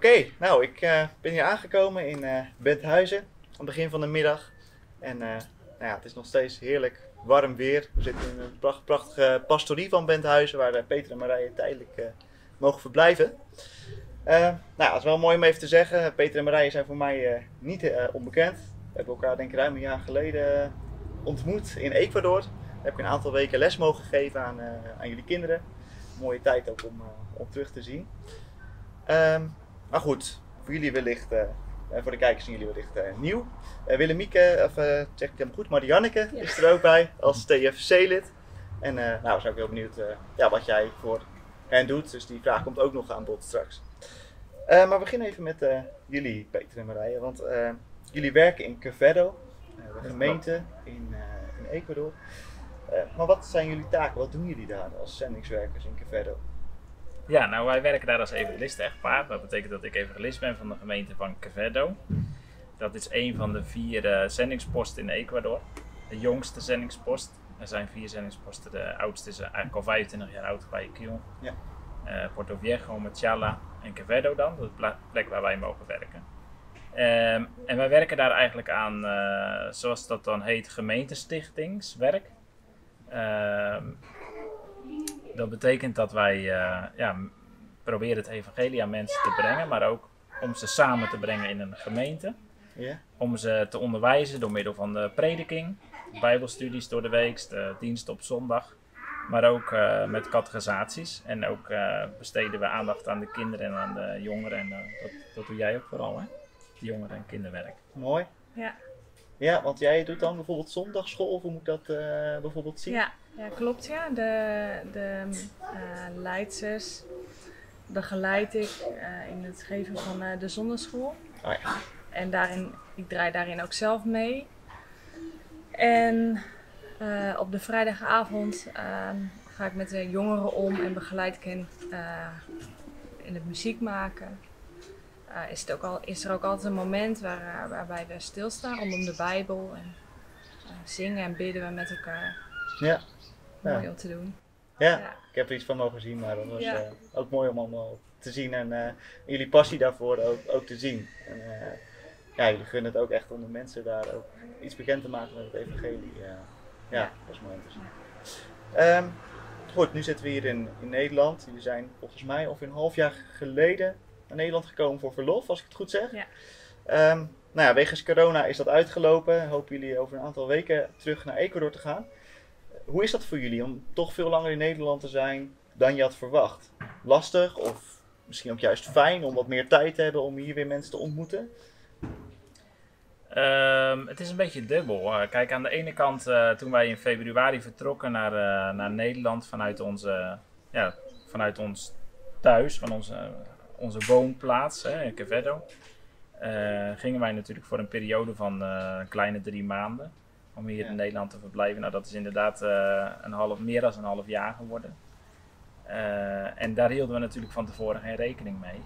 Oké, nou ik ben hier aangekomen in Benthuizen aan het begin van de middag. En nou ja, het is nog steeds heerlijk warm weer. We zitten in een prachtige pastorie van Benthuizen waar Peter en Marije tijdelijk mogen verblijven. Nou, het is wel mooi om even te zeggen. Peter en Marije zijn voor mij niet onbekend. We hebben elkaar denk ik ruim een jaar geleden ontmoet in Ecuador. Daar heb ik een aantal weken les mogen geven aan jullie kinderen. Mooie tijd ook om terug te zien. Maar goed, voor jullie wellicht, voor de kijkers van jullie wellicht nieuw. Willemieke, of zeg ik het helemaal goed, Marianneke is er ook bij als TFC-lid. En nou, was ook heel benieuwd wat jij voor hen doet. Dus die vraag komt ook nog aan bod straks. Maar we beginnen even met jullie, Peter en Marije. Want jullie werken in Quevedo, de gemeente in Ecuador. Maar wat zijn jullie taken? Wat doen jullie daar als zendingswerkers in Quevedo? Ja, nou wij werken daar als evangelisten-echtpaar. Dat betekent dat ik evangelist ben van de gemeente van Quevedo. Dat is een van de 4 zendingsposten in Ecuador. De jongste zendingspost. Er zijn 4 zendingsposten. De oudste is eigenlijk al 25 jaar oud, Guayaquil. Ja. Porto Viejo, Machala en Quevedo dan. Dat is de plek waar wij mogen werken. En wij werken daar eigenlijk aan, zoals dat dan heet, gemeentestichtingswerk. Dat betekent dat wij proberen het evangelie aan mensen te brengen, maar ook om ze samen te brengen in een gemeente. Yeah. Om ze te onderwijzen door middel van de prediking, bijbelstudies door de week, de dienst op zondag. Maar ook met catechisaties. En ook besteden we aandacht aan de kinderen en aan de jongeren. En dat doe jij ook vooral, hè? Jongeren- en kinderwerk. Mooi. Ja. Ja, want jij doet dan bijvoorbeeld zondagschool, of hoe moet ik dat bijvoorbeeld zien? Ja, klopt ja. De leidsters begeleid ik in het geven van de zondagschool. Oh ja. En ik draai daarin ook zelf mee. En op de vrijdagavond ga ik met de jongeren om en begeleid ik hen in het muziek maken. Is er ook altijd een moment waarbij we stilstaan rondom de Bijbel en zingen en bidden we met elkaar. Ja. Mooi om te doen. Ja, ik heb er iets van mogen zien, maar dat was ook mooi om allemaal te zien en jullie passie daarvoor ook te zien. En, jullie gunnen het ook echt om de mensen daar ook iets bekend te maken met het evangelie. Dat is mooi om te zien. Goed, nu zitten we hier in Nederland. Jullie zijn volgens mij ongeveer een half jaar geleden naar Nederland gekomen voor verlof, als ik het goed zeg. Ja. Wegens corona is dat uitgelopen. Hopen jullie over een aantal weken terug naar Ecuador te gaan. Hoe is dat voor jullie om toch veel langer in Nederland te zijn dan je had verwacht? Lastig of misschien ook juist fijn om wat meer tijd te hebben om hier weer mensen te ontmoeten? Het is een beetje dubbel. Kijk, aan de ene kant, toen wij in februari vertrokken naar Nederland vanuit ons thuis, van onze woonplaats in Quevedo, gingen wij natuurlijk voor een periode van een kleine 3 maanden om hier in Nederland te verblijven. Nou, dat is inderdaad meer dan een half jaar geworden. En daar hielden we natuurlijk van tevoren geen rekening mee.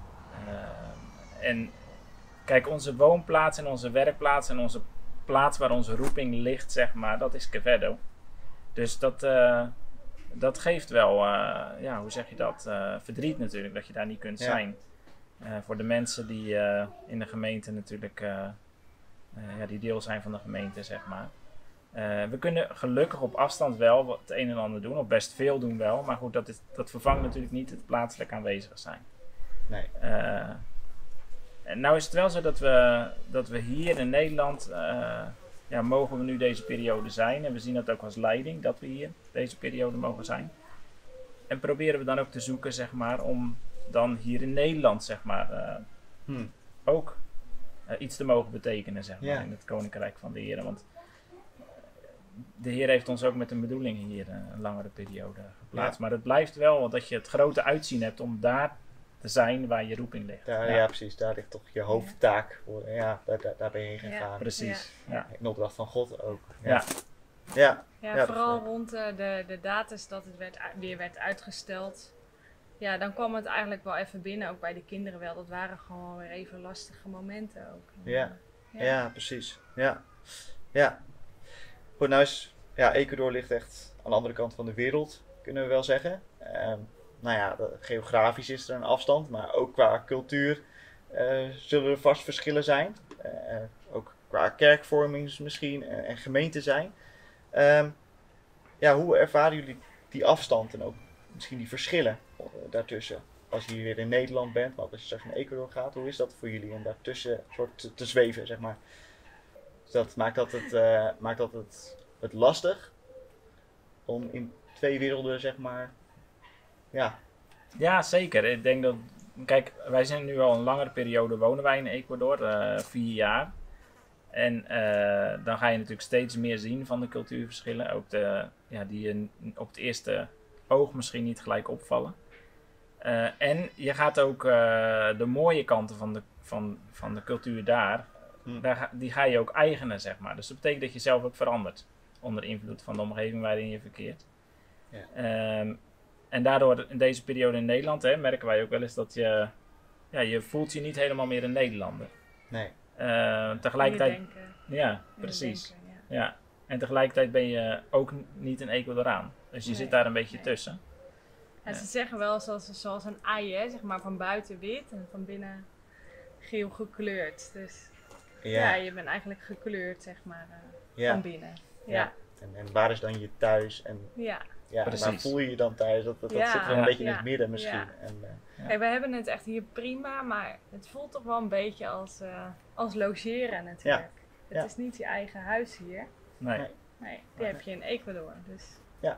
En kijk, onze woonplaats en onze werkplaats en onze plaats waar onze roeping ligt, zeg maar, dat is Quevedo. Dus dat geeft wel, hoe zeg je dat, verdriet natuurlijk, dat je daar niet kunt zijn. Voor de mensen die in de gemeente natuurlijk, die deel zijn van de gemeente, zeg maar. We kunnen gelukkig op afstand wel het een en ander doen, of best veel doen wel. Maar goed, dat vervangt natuurlijk niet het plaatselijk aanwezig zijn. Nee. En nou is het wel zo dat we hier in Nederland, mogen we nu deze periode zijn. En we zien dat ook als leiding, dat we hier deze periode mogen zijn. En proberen we dan ook te zoeken, zeg maar, om dan hier in Nederland, zeg maar, ook iets te mogen betekenen, zeg maar, in het Koninkrijk van de Heer. Want de Heer heeft ons ook met een bedoeling hier een langere periode geplaatst. Maar het blijft wel dat je het grote uitzien hebt om daar te zijn waar je roeping ligt. Ja, precies. Daar ligt toch je hoofdtaak voor. Ja, daar ben je heen gegaan. Ja, precies. Ja. In opdracht van God ook. Vooral rond de datus dat het weer werd uitgesteld. Ja, dan kwam het eigenlijk wel even binnen, ook bij de kinderen wel. Dat waren gewoon weer even lastige momenten ook. Ja, precies. Ja. Goed, nou Ecuador ligt echt aan de andere kant van de wereld, kunnen we wel zeggen. Geografisch is er een afstand, maar ook qua cultuur zullen er vast verschillen zijn. Ook qua kerkvorming misschien en gemeente zijn. Ja, hoe ervaren jullie die afstand en ook misschien die verschillen daartussen? Als je hier weer in Nederland bent, maar ook als je straks naar Ecuador gaat, hoe is dat voor jullie om daartussen soort te zweven, zeg maar? Dus dat maakt dat het lastig om in twee werelden, zeg maar, ja. Ja, zeker. Ik denk dat, kijk, wij zijn nu al een langere periode wonen wij in Ecuador, 4 jaar. En dan ga je natuurlijk steeds meer zien van de cultuurverschillen, ook die je op het eerste oog misschien niet gelijk opvallen. En je gaat ook de mooie kanten van de cultuur die ga je ook eigenen, zeg maar. Dus dat betekent dat je zelf ook verandert onder invloed van de omgeving waarin je verkeert. Ja. En daardoor in deze periode in Nederland merken wij ook wel eens dat je voelt je niet helemaal meer een Nederlander. Nee. Tegelijkertijd, Ja, precies. Ja. En tegelijkertijd ben je ook niet een Ecuadoraan. Dus je zit daar een beetje tussen. Ja, ze zeggen wel zoals een ei, hè, zeg maar, van buiten wit en van binnen geel gekleurd. Dus ja, je bent eigenlijk gekleurd, zeg maar, van binnen. Ja. En waar is dan je thuis? En waar voel je je dan thuis? Dat zit wel een beetje in het midden misschien. Ja. En, Kijk, we hebben het echt hier prima, maar het voelt toch wel een beetje als logeren natuurlijk. Het is niet je eigen huis hier. Nee, die heb je in Ecuador. Dus. Ja.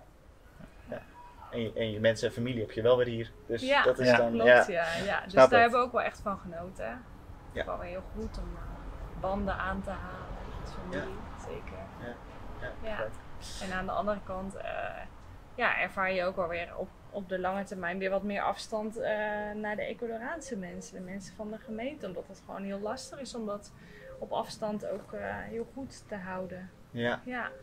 En je mensen en familie heb je wel weer hier. Dus dat is dan... Klopt, ja. Dus daar hebben we ook wel echt van genoten. Hè? Het is wel heel goed om banden aan te halen met familie, zeker. Ja. En aan de andere kant ervaar je ook wel weer op de lange termijn weer wat meer afstand naar de Ecuadoraanse mensen. De mensen van de gemeente. Omdat het gewoon heel lastig is om dat op afstand ook heel goed te houden. Ja.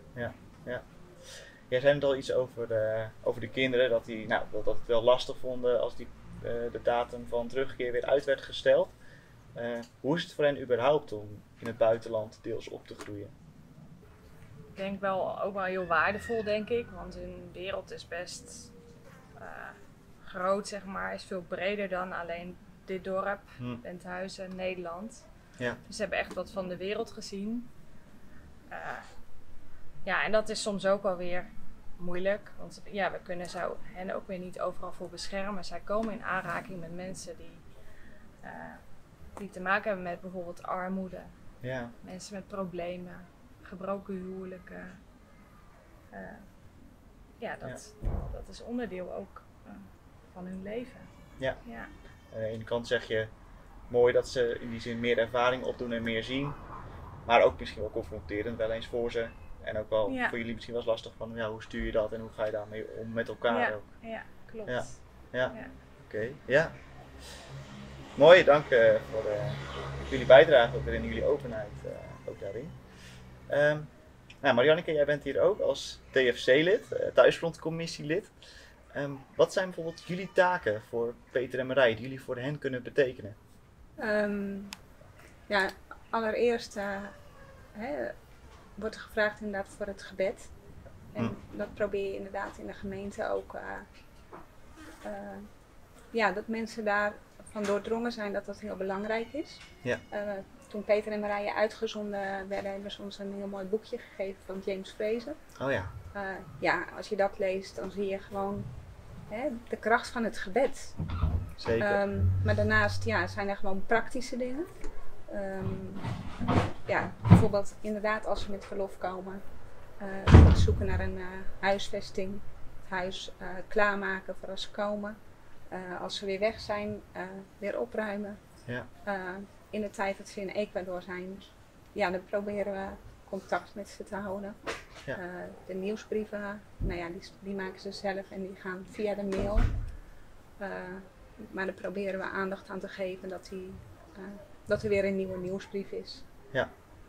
Jij zei net al iets over de kinderen, dat het wel lastig vonden als de datum van terugkeer weer uit werd gesteld. Hoe is het voor hen überhaupt om in het buitenland deels op te groeien? Ik denk ook wel heel waardevol, denk ik. Want hun wereld is best groot, zeg maar. Is veel breder dan alleen dit dorp, Benthuizen, Nederland. Ja. Dus ze hebben echt wat van de wereld gezien. En dat is soms ook wel weer moeilijk. Want we kunnen hen ook weer niet overal voor beschermen. Zij komen in aanraking met mensen die te maken hebben met bijvoorbeeld armoede. Ja. Mensen met problemen, gebroken huwelijken. Dat is onderdeel ook van hun leven. Ja. Aan de ene kant zeg je mooi dat ze in die zin meer ervaring opdoen en meer zien. Maar ook misschien wel confronterend wel eens voor ze. En ook wel voor jullie misschien wel lastig van hoe stuur je dat en hoe ga je daarmee om met elkaar ook. Ja, klopt. Oké. Mooi, dank voor jullie bijdrage ook en jullie openheid ook daarin. Marianneke, jij bent hier ook als TFC-lid, thuisfrontcommissielid. Wat zijn bijvoorbeeld jullie taken voor Peter en Marije die jullie voor hen kunnen betekenen? Allereerst wordt er gevraagd inderdaad voor het gebed. En dat probeer je inderdaad in de gemeente ook. Dat mensen daarvan doordrongen zijn dat dat heel belangrijk is. Ja. Toen Peter en Marije uitgezonden werden, hebben ze ons een heel mooi boekje gegeven van James Fraser. Oh ja. Als je dat leest, dan zie je gewoon de kracht van het gebed. Zeker. Maar daarnaast zijn er gewoon praktische dingen. Bijvoorbeeld inderdaad als ze met verlof komen, zoeken naar een huisvesting, het huis klaarmaken voor als ze komen. Als ze weer weg zijn, weer opruimen. Ja. In de tijd dat ze in Ecuador zijn, dan proberen we contact met ze te houden. Ja. De nieuwsbrieven, die maken ze zelf en die gaan via de mail. Maar daar proberen we aandacht aan te geven dat er weer een nieuwe nieuwsbrief is. Ja.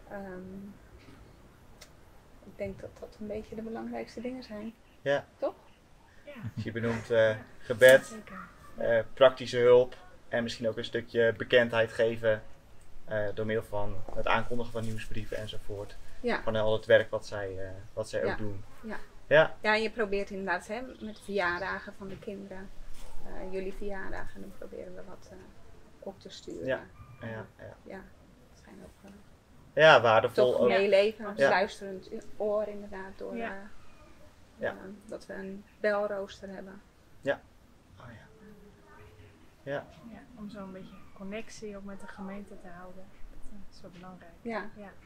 Ik denk dat dat een beetje de belangrijkste dingen zijn. Ja. Toch? Ja. Dus je benoemt gebed, Zeker. praktische hulp en misschien ook een stukje bekendheid geven door middel van het aankondigen van nieuwsbrieven enzovoort. Ja. Van al het werk wat zij ook doen. Ja, en je probeert inderdaad met de verjaardagen van de kinderen, jullie verjaardagen, dan proberen we wat op te sturen. Ja, het zijn ook Ja, waardevol toch ook. meeleven. Een Ja. luisterend oor inderdaad. Door, Ja. dat we een belrooster hebben. Oh, ja. Ja, om zo'n beetje connectie ook met de gemeente te houden. Dat is wel belangrijk. Ja.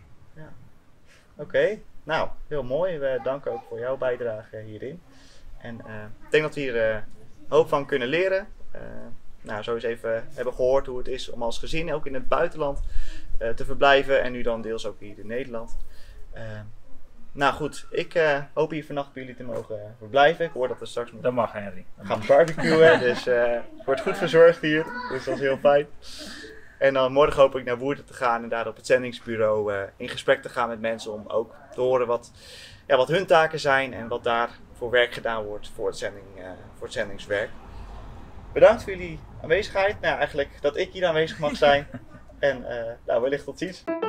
Oké, nou, heel mooi. We danken ook voor jouw bijdrage hierin. En ik denk dat we hier een hoop van kunnen leren. Nou, zo eens even hebben gehoord hoe het is om als gezin ook in het buitenland te verblijven. En nu dan deels ook hier in Nederland. Nou goed, ik hoop hier vannacht bij jullie te mogen verblijven. Ik hoor dat we straks nog Dat mag, Henry. Dat gaan mag. barbecuen. Dus wordt goed verzorgd hier. Dus dat is heel fijn. En dan morgen hoop ik naar Woerden te gaan en daar op het zendingsbureau in gesprek te gaan met mensen om ook te horen wat hun taken zijn en wat daar voor werk gedaan wordt voor het zendingswerk. Bedankt voor jullie aanwezigheid. Nou, eigenlijk dat ik hier aanwezig mag zijn. En wellicht tot ziens.